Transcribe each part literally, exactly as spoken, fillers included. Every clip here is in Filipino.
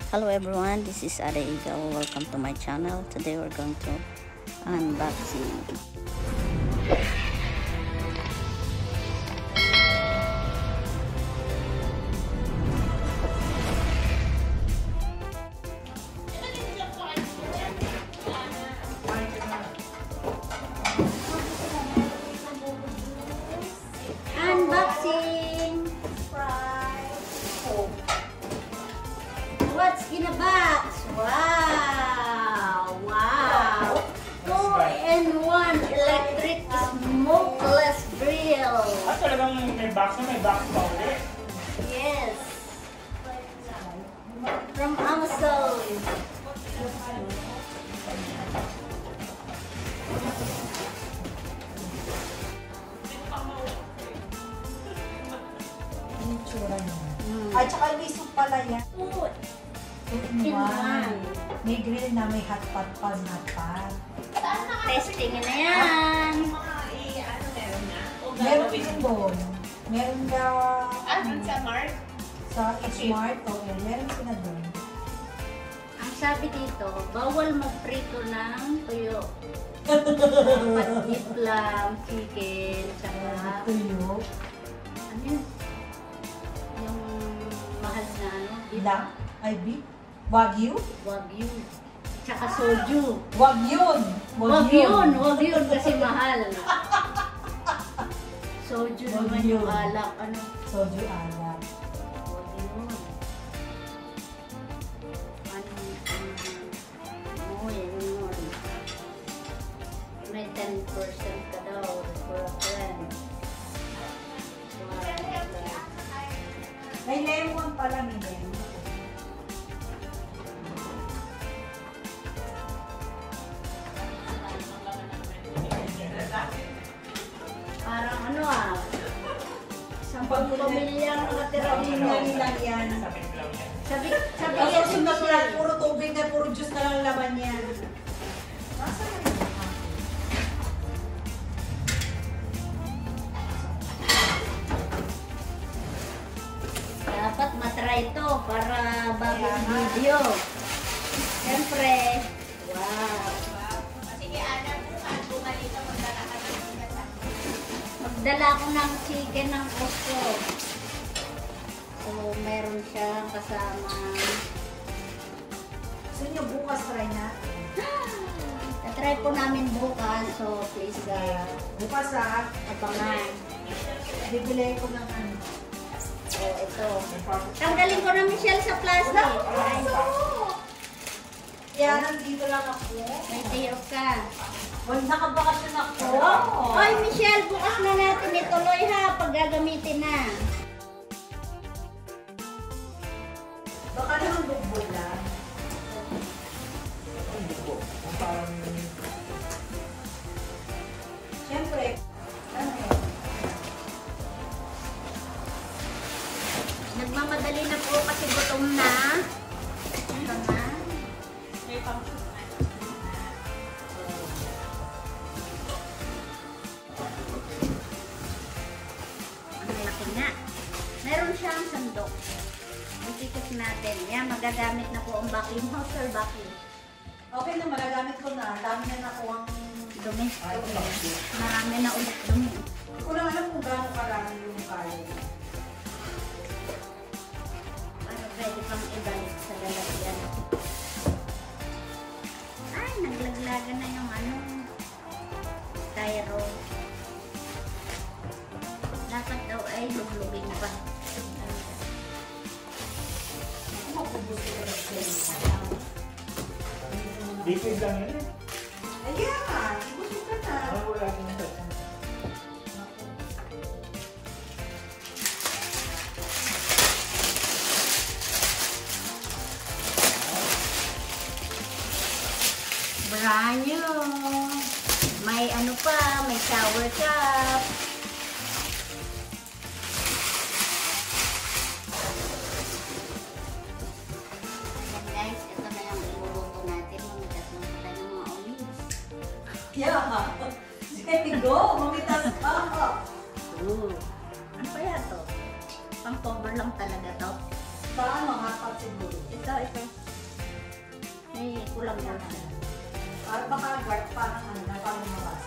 Hello everyone, this is Ada Eagle. Welcome to my channel. Today we're going to unboxing. Unboxing! What's in a box? Wow! Wow! two in one electric smokeless grill. Ah, talagang may box na may box pa ulit. Yes. From Amazon. Yung tsura niya. Mm. At saka may soup pala yan. Food. In In one. one. May grill na may hot pot pa, hot pot. Testing na yan. Meron din doon. Meron ka Ah, sa Mark? sa H-Mart o eh, meron sila doon. Ang sabi dito, bawal magprito ng tuyo. Dapat beef lang, chicken, tsaka Tuyo. ano yun? Yung mahal na ano, beef, Ilang? Ay, beef? Wagyu? wagyu. Tsaka soju. Wag yun! Wag yun, wag yun kasi mahal. Soju Wag naman yun. yung alak, ano. Soju alak. Wag yun. Ano, ano, oh, yan yun. May ten percent ka daw for a friend. Wow. May lemon pala, may lemon. Parang ano ah, isang pamilyang nakatira Hindi dito. na lang yan. Sabi, sabi Ang yan si susunod na Michelle. puro tubig na puro juice na lang laman yan. Nasa na yun? Dapat matry to para bagong video. Siyempre, wow. Sige, Ana, bukas bumalik ka, magdala ka ng bigas. Magdala ko ng chicken ng Costco. So, meron siyang kasama. Gusto niyo bukas try natin. Na-try po namin bukas. So, please, uh, Bukas ah, abangan. bibili ko ng ano. So, ito. Tanggalin ko na, Michelle, sa plastic. Ay, Kaya nandito lang ako. may day off ka. Wag nakabakasyon ako. Hoy, Michelle, bukas na natin ituloy ha, pag gagamitin na. Baka naman bugbog lang. Siyempre, ano eh. Nagmamadali na po kasi gutom na. Ito na. May pang Ang laki na. Meron siyang sandok. Itikot natin. Yan, magagamit na po ang vacuum house or vacuum. Okay na, magagamit ko na. Dami na nakuha ang Dumi. Ay, Marami na ulit dumi. Hindi ko lang alam kung gaano karami yung kaya. Para pwede pang ibalik sa lalagyan. Ay, naglaglagan na yung ano. Styro. Dapat daw ay luglugin pa. Liquid lang yun eh. Ayan! Gusto ka na. Ah, wala akong touch. Brand new. May ano pa, may shower cup. Ayan guys, ito na yung iluluto natin. Mamitas ng patay ng mga olives. Yeah! Sige, go! Mamitas ka! Ooh. Ano kaya to? Pang cover lang talaga to. Paano? Hot pot siguro. Ito, ito. Eh, kulang na siya. Para baka guard, parang ano, na parang mabasa.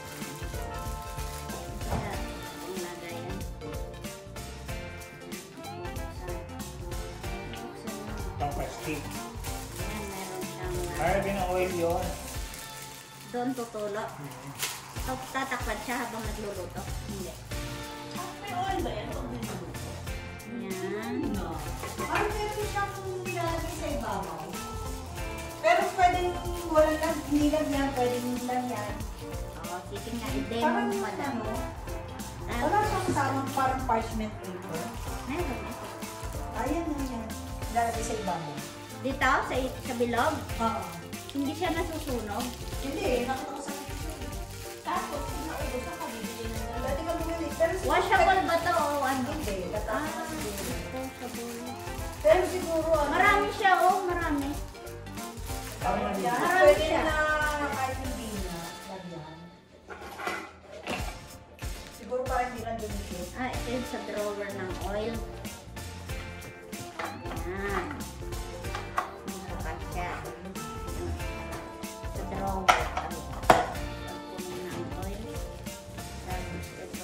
Kaya, ang lagayan. Buksan mo. Pang plastic. Ayan, meron siyang... ah, Kaya din ang oil yun. doon tutulo. So, tatakpan siya habang nagluluto. Hindi. May oil ba yan? Huwag niluluto. Ayan. No. Parang meron siyang nilalagay sa ibabaw. Pero pwedeng wala lang, hindi lang yan, pwedeng lang yan. Oo, sige nga, i-demo Parang mo madam. ano, Ah, wala siyang tamang parang parchment paper. meron ito. Ayan na yan. Nilalagay sa ibabaw. Dito, sa, sa bilog, Oo. hindi siya nasusunog. Hindi, nakita ko sa picture. Tapos, kung naubos na kabibili na nila. Pwede ka bumili. Pero siguro- Washable ba to o ano? Hindi, Ah, katapos na siguro. washable. Pero siguro, ano, Marami siya, oh, marami. Parang yan, naliligo. Marami pwede siya. na kahit hindi na. Lagyan. Siguro parang hindi lang dumikit. Ah, ito yung sa drawer ng oil. Ayan. Bukas siya. Sa drawer. Ay, pagpunin na ang oil. Tapos ito.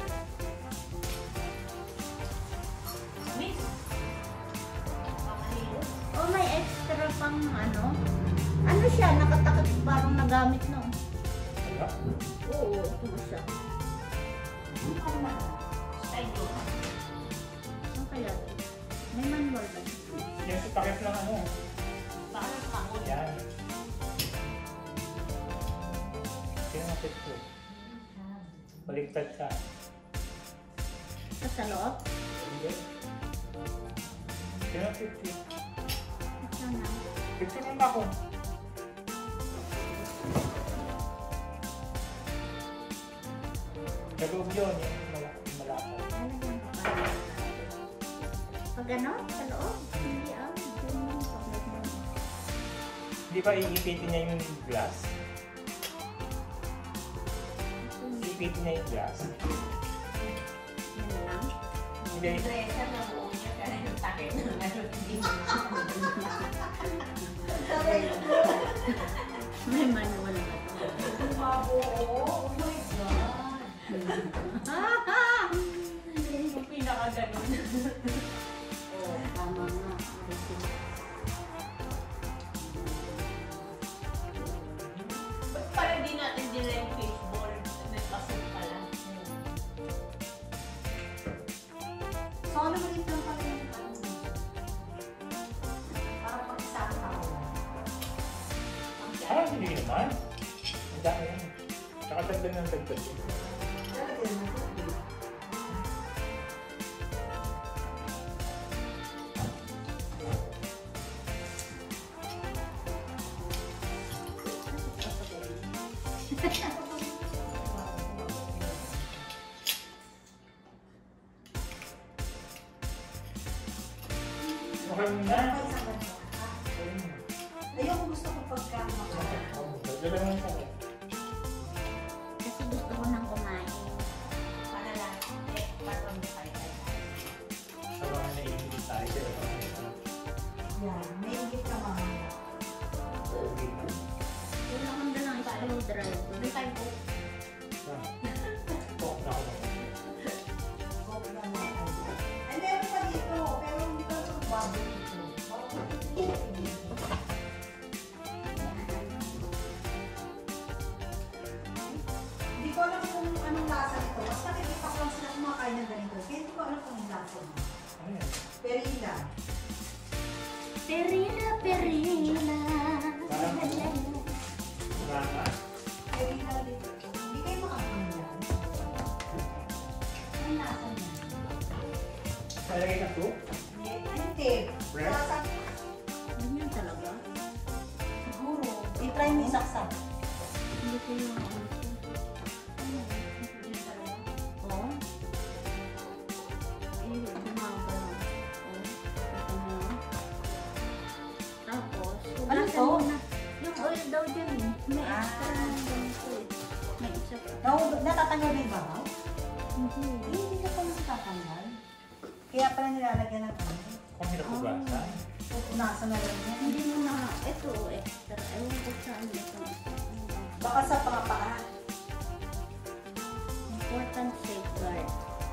Miss? Pakalilo. Oh, may extra pang ano. Ano siya? Nakatakot parang nagamit no. Wala. Oo, ito siya. Style yun. Ano kaya ito? May manual ba? Yan sa takip lang ano. Baka nang pangod. Yan. Kinapit ko. Baligtad ka. Ito sa loob? Hindi. Kinapit ko. Ito na. Picture mo ba ako? Sa loob yun, yung malaki malakaw. Lalagyan ko pa. Pag ano? Sa loob? Hindi ah. Doon mo. Pag mo. Hindi ba iipitin niya yung glass? Iipitin niya yung glass? Yan lang. Hindi. Dresa na buo niya kaya yung takip na ano, hindi mo. May manual ba ito? Mabuo. Oh my God. Yung pinaka-ganon. Oo, tama nga. Receipt. Ba't pala di natin dila yung fishball? May pasok pala. So, ano mo dito lang pala yung ano? Para pagsama ko. Ah, hindi naman. Ang dami yan. Tsaka dagdag ng dagdag yun. Lalagyan mo tubig. Okay mo na. May isang ganito. Ayoko, gusto ko pagka makain. Dagdagan mo yung sa akin. Kasi gusto ko nang kumain. Para lang. Eh, para mo tayo tayo. Sa mga naiingit tayo. Pero pa Yan, may higit ka mamaya. Wala kang dalang screwdriver. May tayo po. Talk na ako. Huwag na mga ano. Ay, meron pa dito, pero hindi pa ito bubble dito. Bubble dito. Hindi ko alam kung anong lasa nito. Mas nakikita ko lang sila kumakain ng ganito. Kaya hindi ko alam kung yung lasa nito. Ano yan? Perila. Perila, perila. Mama. Perila dito. Hindi kayo makakain yan. Anong lasa niya? Malagay ka to? Hindi. Ano tape? Bread? Lasa. Ganyan talaga. Siguro. I-try mo isaksak. Hindi ko yung ano. Ano? Ganyan talaga. Oo. Eh, gumagalaw. Oo. Ito na. Tapos, Ano hugasan to? mo na. Yung oil daw dyan eh. May Ah. extra na ganito eh. May isa pa. Nau- natatanggal ba yung babaw? Hindi. Eh, hindi ka pa natatanggal. Kaya pala nilalagyan ng ano. Kung hirap ko Ah. basa. Pupunasan na lang yan. Hindi mo na, ito, extra. Ewan ko saan ito. Baka sa pangapaa. Important safeguard.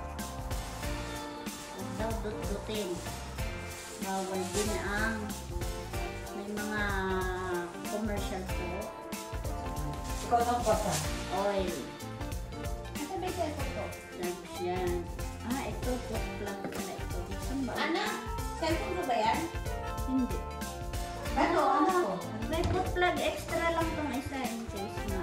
Huwag daw dut-dutin. Bawal din ang may mga commercial po. Ikaw nang pasa. Oil. Ito may cellphone ko. Tapos yan. Ah, ito po. Plug pala ito. Saan ba? Ana, cellphone mo ba yan? Hindi. Ano? Ano to? May foot plug extra lang tong isa in case nga.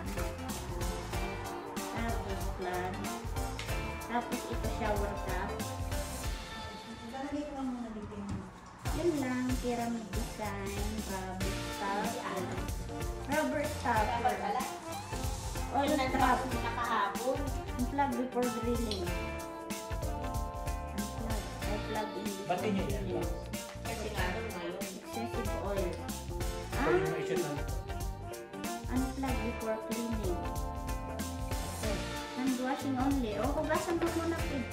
Tapos plug. Tapos ito shower cap. Lalagay ko lang muna dito yung... Yun lang. Pyramid design. Rubber stopper. Rubber Dapat stopper. pala. Oil Yun ang trap. tapos nakahapon. Ang plug before drilling. Ang plug. Ay plug in before Ba't yun yan drilling. ba? Kasi nga doon ngayon. Excessive oil. Pwede mo Ah, i-shoot na. unplug before cleaning. Okay. Hand washing only. O, hugasan mo muna, Pin.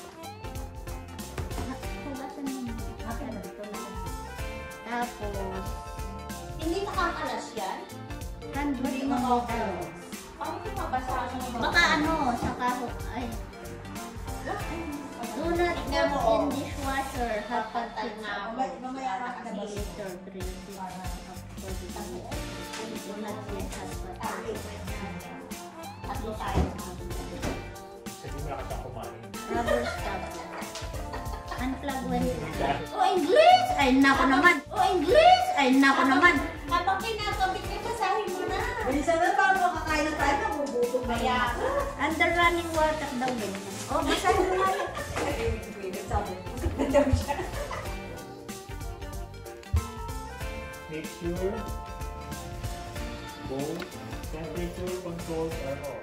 Ha- Hugasan mo muna. Akin na dito na. Tapos, Hindi nakakalas yan? hand Hindi washing mo only ako. daw. Paano kung mabasa mo naman? Baka ano, sa kahok. Ay. Do not Tingnan mo, put in oh. dishwasher. Hot pot Papantay tips na up ako. Mamaya- mamaya ka na ba? later. Drill this up for the day. Do not put hot pot tips. Tatlo tayo. Kasi malakas ako kumain. Rubber stopper. Unplug when Oh, English! Ay, nako naman! Oh, English! Ay, nako naman! Habang kinakabit ka, basahin mo na. Bilisan na paano makakain na tayo. Nabubutok na Kaya, Under running water daw din. Oh, basahin mo nga. Sabi. Nandam siya. Make sure both temperature controls are off.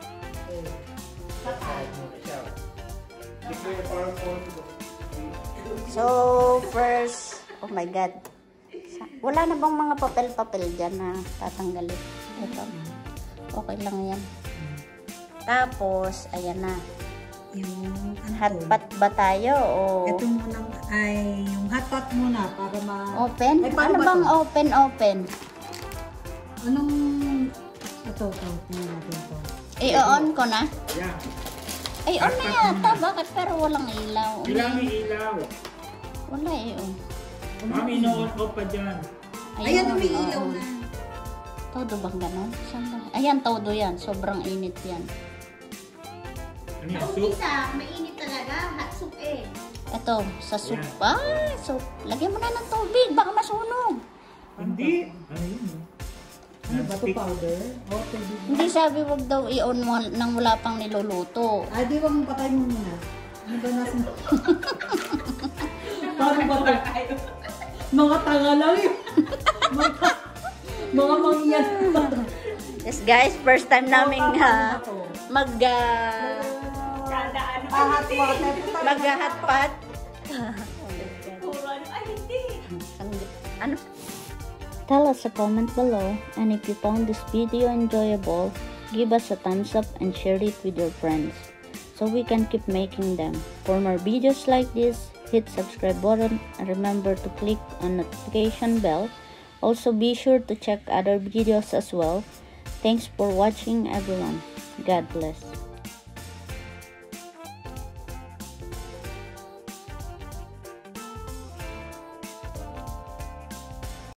Kahit muna siya. Declare power for So, first, oh my God. Wala na bang mga papel-papel dyan na tatanggalin? Ito. Okay lang yan. Tapos, ayan na. Yung Hot pot ba tayo? O Ito muna ay yung hot pot muna para ma... open? Ay, paano Ano ba bang to? open, open? Anong... Ito, ito. Tingnan natin ito. I-on ko na? Yeah. Ay, on na yata. Bakit? Pero walang ilaw. Kailangan may ilaw. Wala i-on. Mami, ino-on off pa dyan. Ayan, umiilaw oo. na. Todo bang ganon? Saan ba? Ayan, todo yan. Sobrang init yan. Ano yan? sa Soup? umpisa, mainit talaga. Hot soup eh. Ito, sa soup. Ayan. Ah, soup. Lagyan mo na ng tubig. Baka masunog. Hindi. Ano yun? no? Ano ba ito, Non-stick. powder? O, tubig. Hindi sabi wag daw i-on mo nang wala pang niluluto. Ah, di ba mong patay mo muna? Ano ba nasa... Paano ba ito? Mga tanga lang yun. Mga, mga mangyan. Yes guys, first time namin ha, Ito. mag uh, Kada ano. Ah, hot water. mag hot pot. Puro ano. Ay, hindi. Ano? Tell us a comment below, and if you found this video enjoyable, give us a thumbs up and share it with your friends so we can keep making them. For more videos like this, hit subscribe button and remember to click on notification bell. Also be sure to check other videos as well. Thanks for watching everyone. God bless.